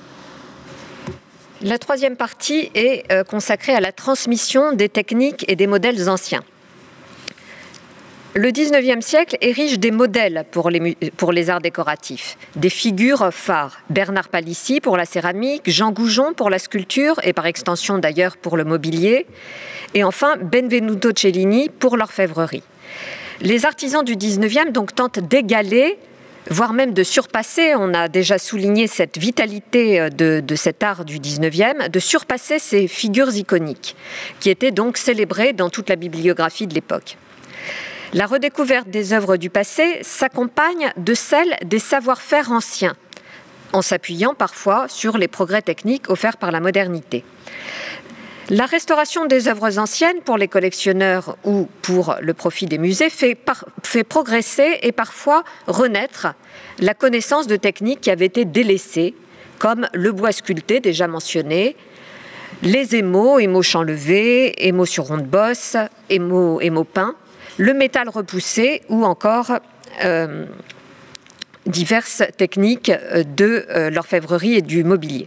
La troisième partie est consacrée à la transmission des techniques et des modèles anciens. Le XIXe siècle est riche des modèles pour les arts décoratifs. Des figures phares. Bernard Palissy pour la céramique, Jean Goujon pour la sculpture et par extension d'ailleurs pour le mobilier. Et enfin Benvenuto Cellini pour l'orfèvrerie. Les artisans du XIXe donc tentent d'égaler, voire même de surpasser, on a déjà souligné cette vitalité de cet art du XIXe, de surpasser ces figures iconiques qui étaient donc célébrées dans toute la bibliographie de l'époque. La redécouverte des œuvres du passé s'accompagne de celle des savoir-faire anciens, en s'appuyant parfois sur les progrès techniques offerts par la modernité. La restauration des œuvres anciennes pour les collectionneurs ou pour le profit des musées fait progresser et parfois renaître la connaissance de techniques qui avaient été délaissées, comme le bois sculpté déjà mentionné, les émaux chanlevés, émaux sur ronde bosse, émaux peints, le métal repoussé ou encore diverses techniques de l'orfèvrerie et du mobilier,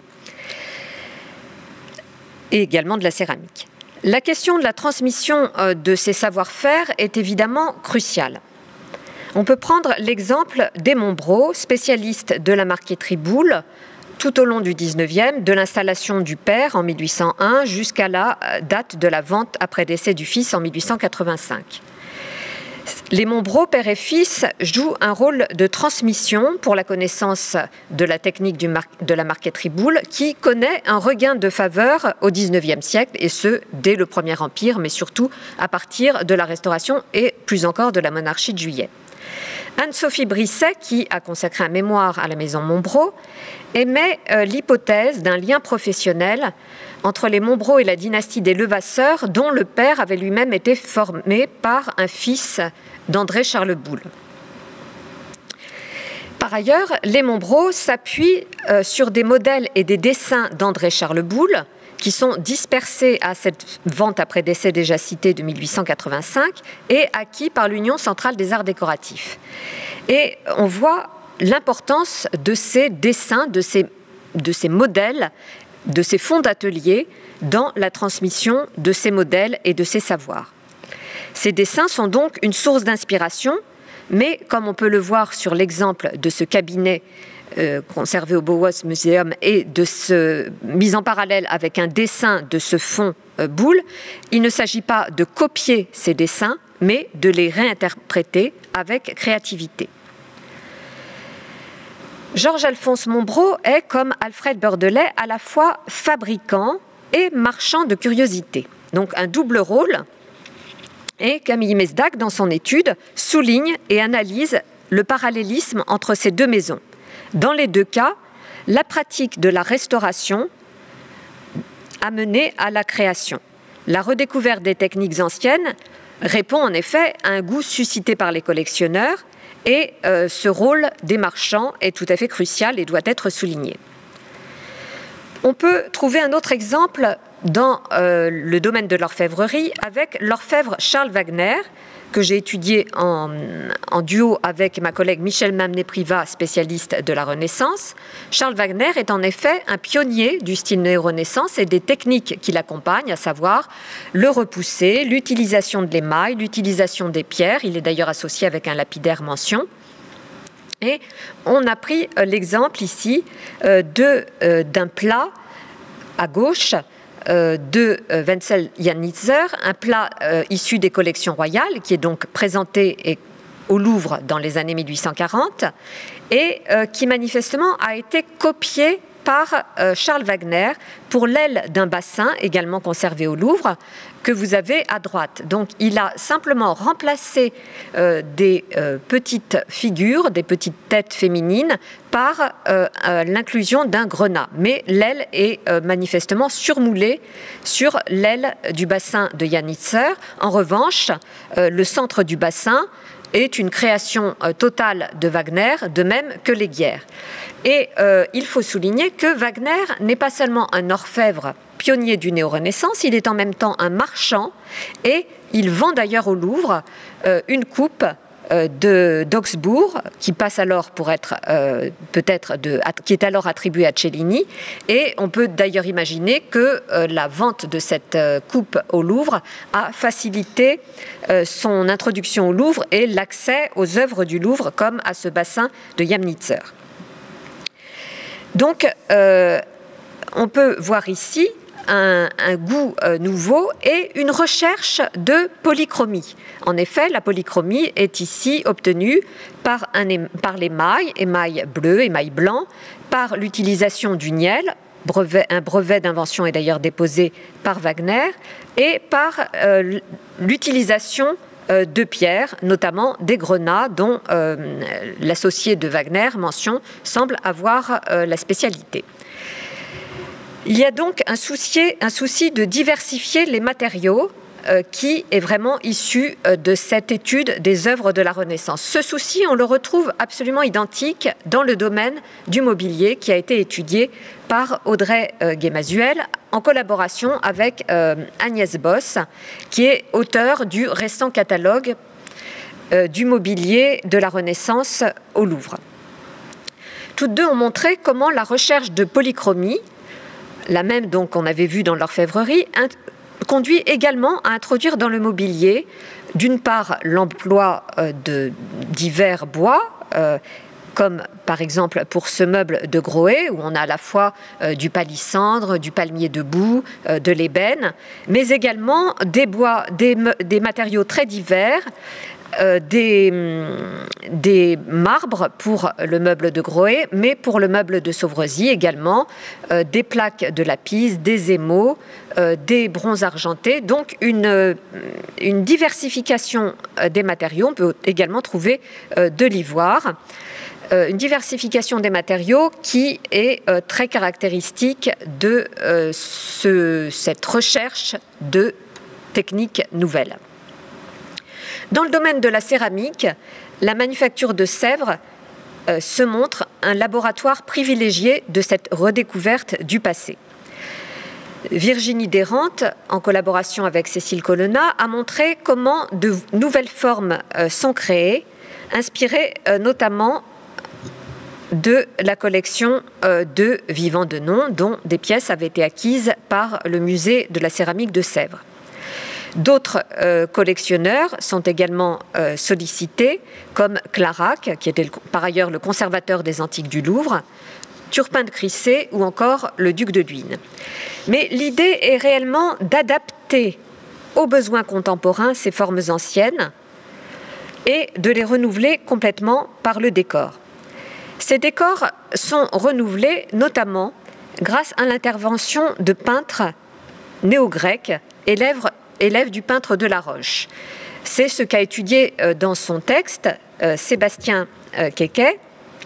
et également de la céramique. La question de la transmission de ces savoir-faire est évidemment cruciale. On peut prendre l'exemple d'Aymon Braud, spécialiste de la marqueterie boule, tout au long du XIXe, de l'installation du père en 1801 jusqu'à la date de la vente après décès du fils en 1885. Aymon Braud, père et fils, jouent un rôle de transmission pour la connaissance de la technique de la marqueterie boule qui connaît un regain de faveur au XIXe siècle, et ce, dès le Premier Empire, mais surtout à partir de la Restauration et plus encore de la monarchie de Juillet. Anne-Sophie Brisset, qui a consacré un mémoire à la maison Montbraud, émet l'hypothèse d'un lien professionnel entre les Montbraud et la dynastie des Levasseur, dont le père avait lui-même été formé par un fils d'André Charles Boulle. Par ailleurs, les Montbraud s'appuient sur des modèles et des dessins d'André Charles Boulle, qui sont dispersés à cette vente après décès déjà citée de 1885 et acquis par l'Union centrale des arts décoratifs. Et on voit l'importance de ces dessins, de ces modèles, de ces fonds d'atelier dans la transmission de ces modèles et de ces savoirs. Ces dessins sont donc une source d'inspiration, mais comme on peut le voir sur l'exemple de ce cabinet conservé au Bauhaus Museum et de ce mis en parallèle avec un dessin de ce fond boule, il ne s'agit pas de copier ces dessins, mais de les réinterpréter avec créativité. Georges-Alphonse Montbraud est, comme Alfred Beurdelet, à la fois fabricant et marchand de curiosités. Donc un double rôle. Et Camille Mesdac, dans son étude, souligne et analyse le parallélisme entre ces deux maisons. Dans les deux cas, la pratique de la restauration a mené à la création. La redécouverte des techniques anciennes répond en effet à un goût suscité par les collectionneurs, et ce rôle des marchands est tout à fait crucial et doit être souligné. On peut trouver un autre exemple dans le domaine de l'orfèvrerie avec l'orfèvre Charles Wagner, que j'ai étudié en duo avec ma collègue Michel Mamnet-Privat, spécialiste de la Renaissance. Charles Wagner est en effet un pionnier du style néo-Renaissance et des techniques qui l'accompagnent, à savoir le repoussé, l'utilisation de l'émail, l'utilisation des pierres. Il est d'ailleurs associé avec un lapidaire mention. Et on a pris l'exemple ici d'un plat à gauche de Wenzel Janitzer, un plat issu des collections royales qui est donc présenté au Louvre dans les années 1840 et qui manifestement a été copié par Charles Wagner pour l'aile d'un bassin également conservé au Louvre que vous avez à droite. Donc il a simplement remplacé des petites figures, des petites têtes féminines par l'inclusion d'un grenat. Mais l'aile est manifestement surmoulée sur l'aile du bassin de Janitzer. En revanche, le centre du bassin est une création totale de Wagner, de même que l'aiguière. Et il faut souligner que Wagner n'est pas seulement un orfèvre pionnier du néo-Renaissance, il est en même temps un marchand et il vend d'ailleurs au Louvre une coupe d'Augsbourg, qui passe alors pour être qui est alors attribué à Cellini, et on peut d'ailleurs imaginer que la vente de cette coupe au Louvre a facilité son introduction au Louvre et l'accès aux œuvres du Louvre, comme à ce bassin de Jamnitzer. Donc, on peut voir ici un goût nouveau et une recherche de polychromie. En effet, la polychromie est ici obtenue par émail bleu, émail blanc, par l'utilisation du niel, un brevet d'invention est d'ailleurs déposé par Wagner, et par l'utilisation de pierres, notamment des grenats, dont l'associé de Wagner, Mention, semble avoir la spécialité. Il y a donc un souci de diversifier les matériaux qui est vraiment issu de cette étude des œuvres de la Renaissance. Ce souci, on le retrouve absolument identique dans le domaine du mobilier qui a été étudié par Audrey Guémazuel en collaboration avec Agnès Boss, qui est auteure du récent catalogue du mobilier de la Renaissance au Louvre. Toutes deux ont montré comment la recherche de polychromie, la même donc qu'on avait vue dans l'orfèvrerie, conduit également à introduire dans le mobilier, d'une part, l'emploi de divers bois, comme par exemple pour ce meuble de Groé, où on a à la fois du palissandre, du palmier debout, de l'ébène, mais également des bois, des matériaux très divers, des marbres pour le meuble de Groé, mais pour le meuble de Sauvrezy également, des plaques de lapis, des émaux, des bronzes argentés, donc une diversification des matériaux. On peut également trouver de l'ivoire. Une diversification des matériaux qui est très caractéristique de cette recherche de techniques nouvelles. Dans le domaine de la céramique, la manufacture de Sèvres se montre un laboratoire privilégié de cette redécouverte du passé. Virginie Dérante, en collaboration avec Cécile Colonna, a montré comment de nouvelles formes sont créées, inspirées notamment de la collection de Vivant Denon, dont des pièces avaient été acquises par le musée de la céramique de Sèvres. D'autres collectionneurs sont également sollicités, comme Clarac, qui était par ailleurs le conservateur des antiques du Louvre, Turpin de Crissey ou encore le duc de Luynes. Mais l'idée est réellement d'adapter aux besoins contemporains ces formes anciennes et de les renouveler complètement par le décor. Ces décors sont renouvelés notamment grâce à l'intervention de peintres néo-grecs, élève du peintre de la Roche. C'est ce qu'a étudié dans son texte Sébastien Quéquet,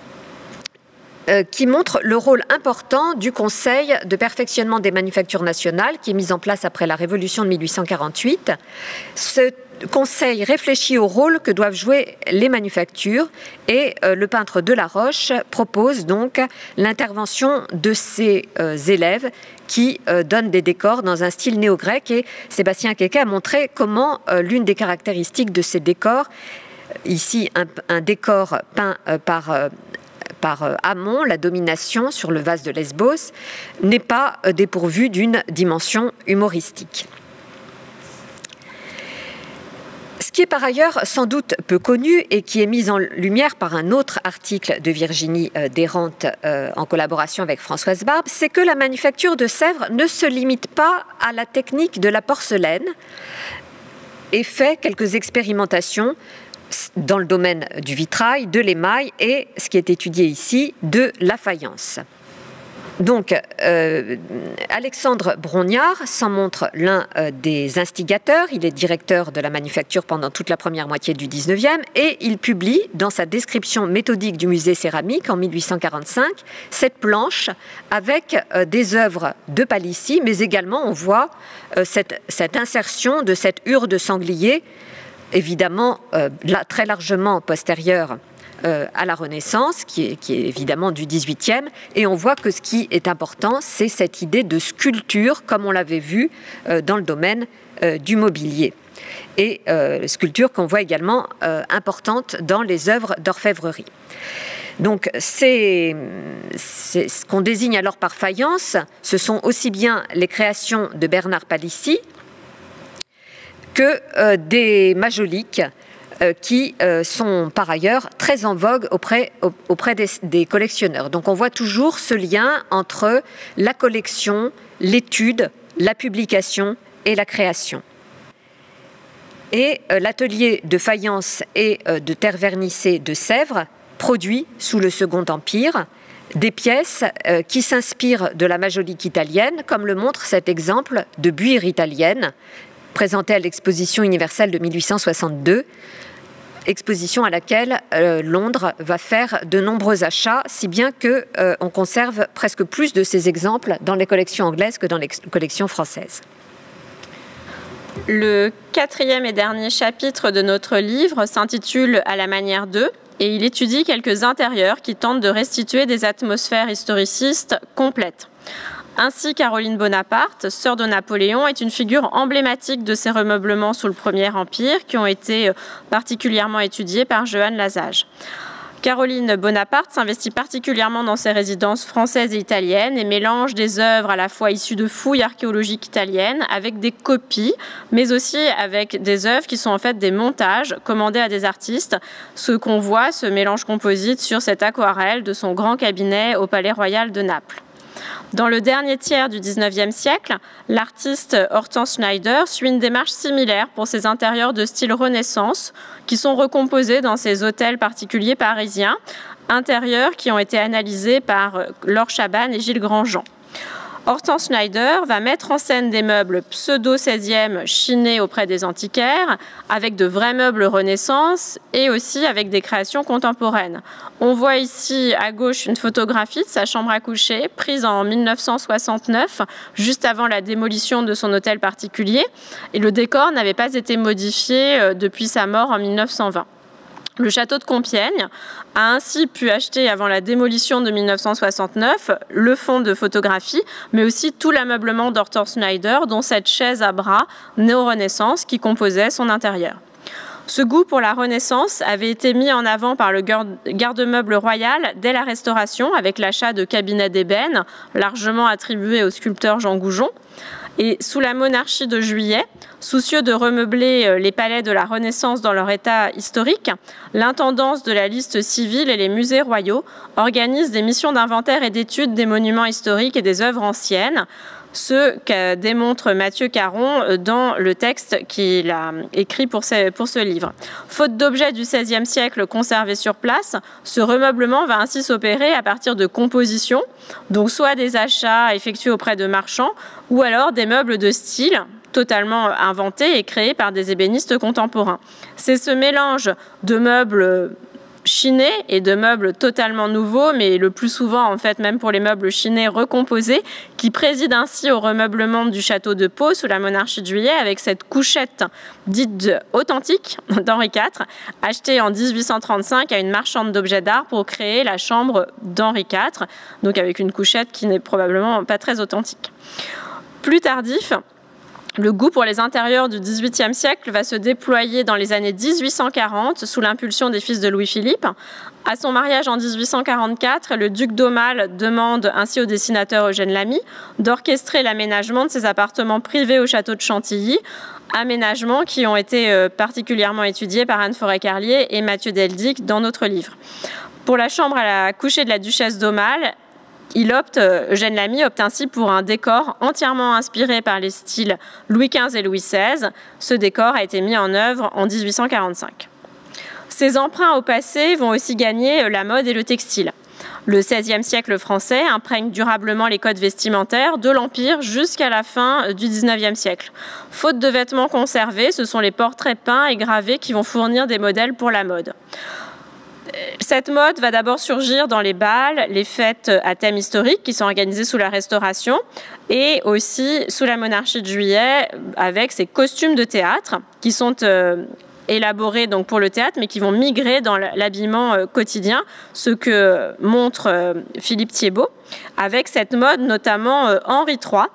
qui montre le rôle important du Conseil de perfectionnement des manufactures nationales qui est mis en place après la Révolution de 1848. Ce Conseil réfléchit au rôle que doivent jouer les manufactures et le peintre de la Roche propose donc l'intervention de ces élèves qui donnent des décors dans un style néo-grec, et Sébastien Quéquet a montré comment l'une des caractéristiques de ces décors, ici un décor peint par Amon, la domination sur le vase de Lesbos, n'est pas dépourvu d'une dimension humoristique. Ce qui est par ailleurs sans doute peu connu et qui est mis en lumière par un autre article de Virginie Dérante en collaboration avec Françoise Barbe, c'est que la manufacture de Sèvres ne se limite pas à la technique de la porcelaine et fait quelques expérimentations dans le domaine du vitrail, de l'émail et, ce qui est étudié ici, de la faïence. Donc, Alexandre Brognard s'en montre l'un des instigateurs. Il est directeur de la manufacture pendant toute la première moitié du XIXe et il publie dans sa description méthodique du musée céramique en 1845 cette planche avec des œuvres de Palissy, mais également on voit cette insertion de cette hure de sanglier, évidemment très largement postérieure à la Renaissance, qui est évidemment du XVIIIe, et on voit que ce qui est important, c'est cette idée de sculpture, comme on l'avait vu dans le domaine du mobilier. et sculptures qu'on voit également importantes dans les œuvres d'orfèvrerie. Donc, ce qu'on désigne alors par faïence, ce sont aussi bien les créations de Bernard Palissy que des majoliques qui sont par ailleurs très en vogue auprès des collectionneurs. Donc on voit toujours ce lien entre la collection, l'étude, la publication et la création. Et l'atelier de faïence et de terre vernissée de Sèvres produit sous le Second Empire des pièces qui s'inspirent de la majolique italienne, comme le montre cet exemple de buire italienne présentée à l'exposition universelle de 1862, exposition à laquelle Londres va faire de nombreux achats, si bien qu'on conserve presque plus de ces exemples dans les collections anglaises que dans les collections françaises. Le 4e et dernier chapitre de notre livre s'intitule « À la manière d'eux » et il étudie quelques intérieurs qui tentent de restituer des atmosphères historicistes complètes. Ainsi, Caroline Bonaparte, sœur de Napoléon, est une figure emblématique de ces remeublements sous le Premier Empire qui ont été particulièrement étudiés par Johann Lazage. Caroline Bonaparte s'investit particulièrement dans ses résidences françaises et italiennes et mélange des œuvres à la fois issues de fouilles archéologiques italiennes avec des copies, mais aussi avec des œuvres qui sont en fait des montages commandés à des artistes. Ce qu'on voit, ce mélange composite sur cette aquarelle de son grand cabinet au Palais Royal de Naples. Dans le dernier tiers du XIXe siècle, l'artiste Hortense Schneider suit une démarche similaire pour ses intérieurs de style Renaissance qui sont recomposés dans ses hôtels particuliers parisiens, intérieurs qui ont été analysés par Laure Chabanne et Gilles Grandjean. Hortense Schneider va mettre en scène des meubles pseudo-16e chinés auprès des antiquaires, avec de vrais meubles Renaissance et aussi avec des créations contemporaines. On voit ici à gauche une photographie de sa chambre à coucher prise en 1969, juste avant la démolition de son hôtel particulier, et le décor n'avait pas été modifié depuis sa mort en 1920. Le château de Compiègne a ainsi pu acheter, avant la démolition de 1969, le fonds de photographie, mais aussi tout l'ameublement d'Hortense Schneider, dont cette chaise à bras néo-Renaissance qui composait son intérieur. Ce goût pour la Renaissance avait été mis en avant par le garde-meuble royal dès la Restauration, avec l'achat de cabinets d'ébène, largement attribués au sculpteur Jean Goujon. Et sous la monarchie de Juillet, soucieux de remeubler les palais de la Renaissance dans leur état historique, l'intendance de la liste civile et les musées royaux organisent des missions d'inventaire et d'étude des monuments historiques et des œuvres anciennes, ce que démontre Mathieu Caron dans le texte qu'il a écrit pour ce livre. Faute d'objets du XVIe siècle conservés sur place, ce remeublement va ainsi s'opérer à partir de compositions, donc soit des achats effectués auprès de marchands, ou alors des meubles de style, totalement inventés et créés par des ébénistes contemporains. C'est ce mélange de meubles chinés et de meubles totalement nouveaux, mais le plus souvent, en fait, même pour les meubles chinés recomposés, qui préside ainsi au remeublement du château de Pau sous la monarchie de Juillet, avec cette couchette dite authentique d'Henri IV, achetée en 1835 à une marchande d'objets d'art pour créer la chambre d'Henri IV, donc avec une couchette qui n'est probablement pas très authentique. Plus tardif, le goût pour les intérieurs du XVIIIe siècle va se déployer dans les années 1840 sous l'impulsion des fils de Louis-Philippe. À son mariage en 1844, le duc d'Aumale demande ainsi au dessinateur Eugène Lamy d'orchestrer l'aménagement de ses appartements privés au château de Chantilly, aménagements qui ont été particulièrement étudiés par Anne Forêt-Carlier et Mathieu Deldic dans notre livre. Pour la chambre à la couchée de la duchesse d'Aumale, Eugène Lamy opte ainsi pour un décor entièrement inspiré par les styles Louis XV et Louis XVI. Ce décor a été mis en œuvre en 1845. Ces emprunts au passé vont aussi gagner la mode et le textile. Le XVIe siècle français imprègne durablement les codes vestimentaires de l'Empire jusqu'à la fin du XIXe siècle. Faute de vêtements conservés, ce sont les portraits peints et gravés qui vont fournir des modèles pour la mode. Cette mode va d'abord surgir dans les bals, les fêtes à thème historique qui sont organisées sous la Restauration et aussi sous la monarchie de Juillet avec ces costumes de théâtre qui sont élaborés donc pour le théâtre mais qui vont migrer dans l'habillement quotidien, ce que montre Philippe Thiebaut avec cette mode notamment Henri III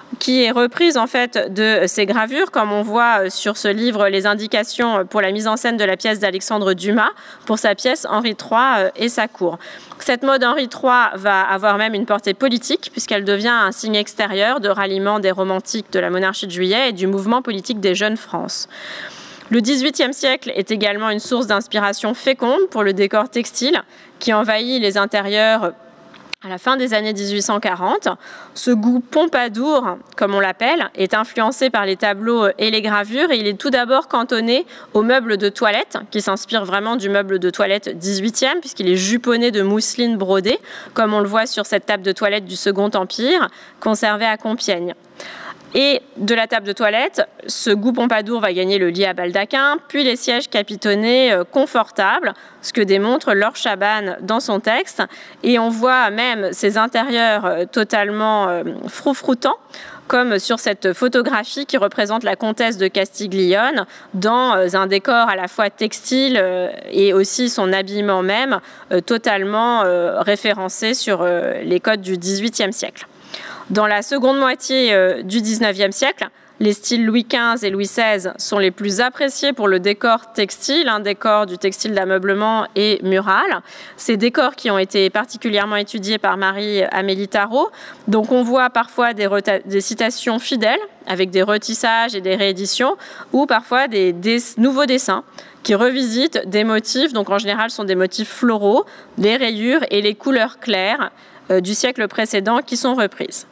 qui est reprise en fait de ces gravures, comme on voit sur ce livre les indications pour la mise en scène de la pièce d'Alexandre Dumas pour sa pièce Henri III et sa cour. Cette mode Henri III va avoir même une portée politique puisqu'elle devient un signe extérieur de ralliement des romantiques de la monarchie de Juillet et du mouvement politique des Jeunes France. Le XVIIIe siècle est également une source d'inspiration féconde pour le décor textile qui envahit les intérieurs à la fin des années 1840. Ce goût Pompadour, comme on l'appelle, est influencé par les tableaux et les gravures et il est tout d'abord cantonné aux meubles de toilette, qui s'inspire vraiment du meuble de toilette 18e, puisqu'il est juponné de mousseline brodée, comme on le voit sur cette table de toilette du Second Empire, conservée à Compiègne. Et de la table de toilette, ce goût Pompadour va gagner le lit à baldaquin, puis les sièges capitonnés confortables, ce que démontre Laure Chabanne dans son texte. Et on voit même ces intérieurs totalement froufroutants, comme sur cette photographie qui représente la comtesse de Castiglione dans un décor à la fois textile et aussi son habillement même totalement référencé sur les codes du XVIIIe siècle. Dans la seconde moitié du XIXe siècle, les styles Louis XV et Louis XVI sont les plus appréciés pour le décor textile, un décor du textile d'ameublement et mural. Ces décors qui ont été particulièrement étudiés par Marie-Amélie Tarot. Donc on voit parfois des citations fidèles avec des retissages et des rééditions ou parfois des nouveaux dessins qui revisitent des motifs, donc en général sont des motifs floraux, les rayures et les couleurs claires du siècle précédent qui sont reprises.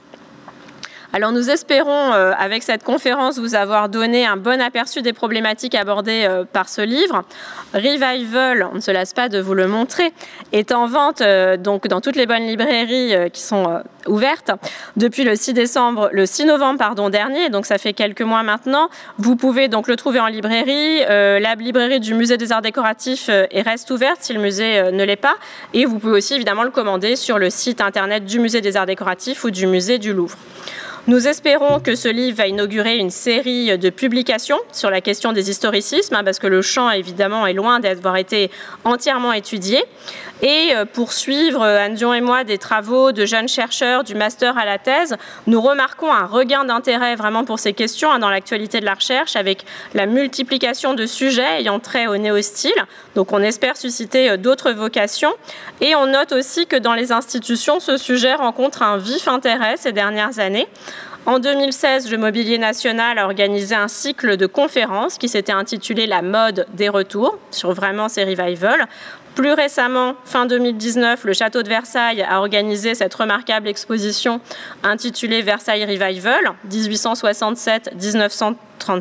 Alors nous espérons, avec cette conférence, vous avoir donné un bon aperçu des problématiques abordées par ce livre. Revival, on ne se lasse pas de vous le montrer, est en vente donc dans toutes les bonnes librairies qui sont ouvertes depuis le 6 novembre dernier, donc ça fait quelques mois maintenant. Vous pouvez donc le trouver en librairie. La librairie du Musée des Arts Décoratifs reste ouverte si le musée ne l'est pas. Et vous pouvez aussi évidemment le commander sur le site internet du Musée des Arts Décoratifs ou du Musée du Louvre. Nous espérons que ce livre va inaugurer une série de publications sur la question des historicismes, parce que le champ, évidemment, est loin d'avoir été entièrement étudié. Et pour suivre, Anne-Dion et moi, des travaux de jeunes chercheurs du master à la thèse, nous remarquons un regain d'intérêt vraiment pour ces questions dans l'actualité de la recherche, avec la multiplication de sujets ayant trait au néo-style. Donc on espère susciter d'autres vocations. Et on note aussi que dans les institutions, ce sujet rencontre un vif intérêt ces dernières années. En 2016, le Mobilier National a organisé un cycle de conférences qui s'était intitulé « La mode des retours » sur vraiment ces revivals. Plus récemment, fin 2019, le Château de Versailles a organisé cette remarquable exposition intitulée « Versailles Revival, 1867-1937 ».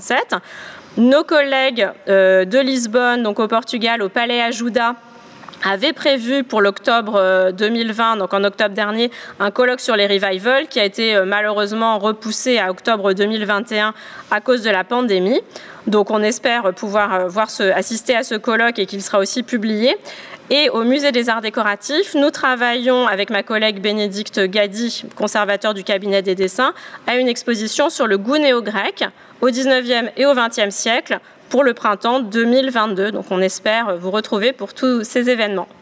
Nos collègues de Lisbonne, donc au Portugal, au Palais Ajuda, avait prévu pour l'octobre 2020, donc en octobre dernier, un colloque sur les revivals qui a été malheureusement repoussé à octobre 2021 à cause de la pandémie. Donc on espère pouvoir assister à ce colloque et qu'il sera aussi publié. Et au Musée des Arts Décoratifs, nous travaillons avec ma collègue Bénédicte Gady, conservateur du cabinet des dessins, à une exposition sur le goût néo-grec au XIXe et au XXe siècle, pour le printemps 2022. Donc on espère vous retrouver pour tous ces événements.